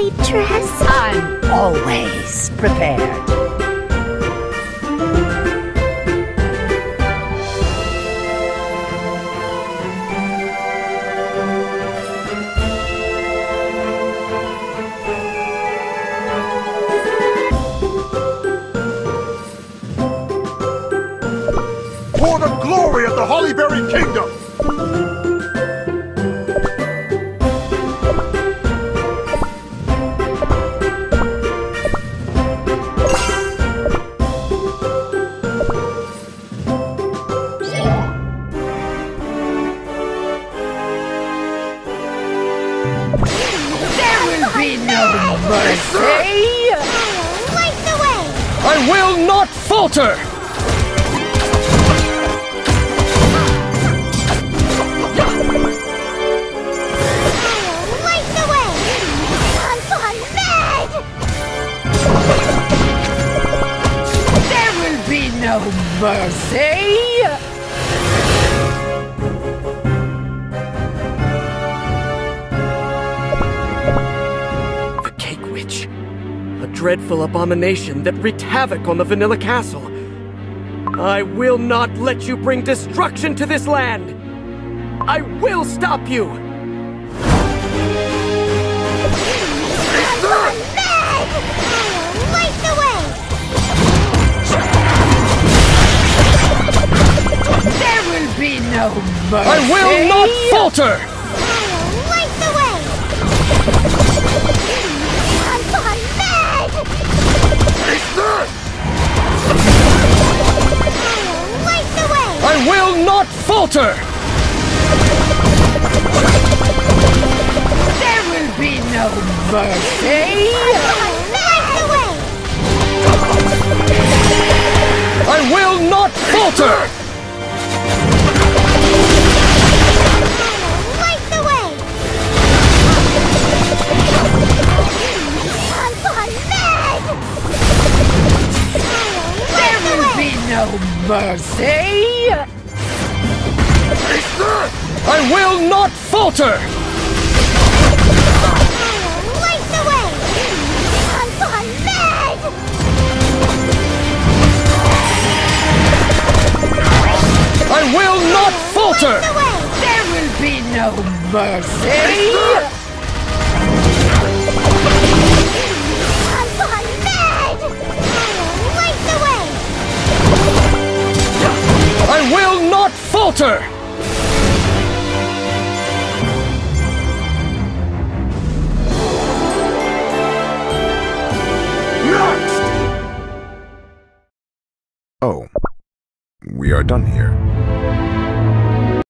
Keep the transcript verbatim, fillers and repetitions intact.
white dress? I'm always prepared. For the glory of the Hollyberry Kingdom! There will be no mercy! Light the way! I will not falter! Light the way! I'm gone mad! There will be no mercy! The Cake Witch. A dreadful abomination that wreaked havoc on the Vanilla Castle. I will not let you bring destruction to this land! I will stop you! I'm gone mad! Light the way! There will be no mercy! I will not falter! Light the way! I'm gone mad! Light the way! I will not falter! There will be no mercy! Light the way! I will not falter! Light the way! I'm gone mad! There will be no mercy! I will not falter! Light the way! I'm gone mad! I will not falter! The way! There will be no mercy! I'm gone mad! Light the way! I will not falter! Next! Oh. We are done here.